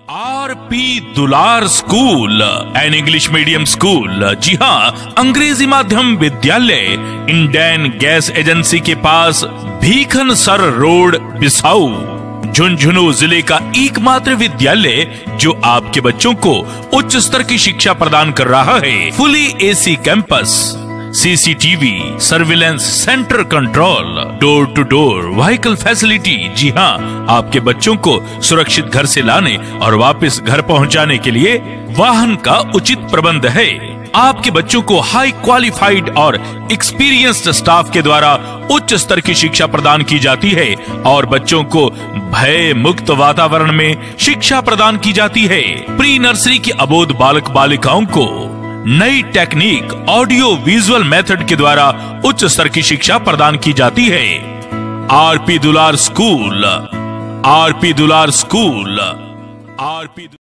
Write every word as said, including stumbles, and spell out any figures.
Are P Dular school an English medium school. जी हाँ, अंग्रेजी माध्यम विद्यालय इंडियन गैस एजेंसी के पास भीखन सर रोड, बिसाऊ, झुंझुनू जिले का एकमात्र विद्यालय जो आपके बच्चों को उच्च स्तर की शिक्षा प्रदान कर रहा है। Fully AC campus, C C T V, surveillance centre control, door to door vehicle facility. जी हाँ, आपके बच्चों को सुरक्षित घर से लाने और वापस घर पहुंचाने के लिए वाहन का उचित प्रबंध है। आपके बच्चों को हाई क्वालिफाइड और एक्सपीरियंस्ड स्टाफ के द्वारा उच्च स्तर की शिक्षा प्रदान की जाती है और बच्चों को भय मुक्त वातावरण में शिक्षा प्रदान की जाती है। प्री नर्सरी की अबोध बालक बालिकाओं को नई टेक्निक ऑडियो विजुअल मेथड के द्वारा उच्च स्तर की शिक्षा प्रदान की जाती है। R P Dular school, R P Dular school, R P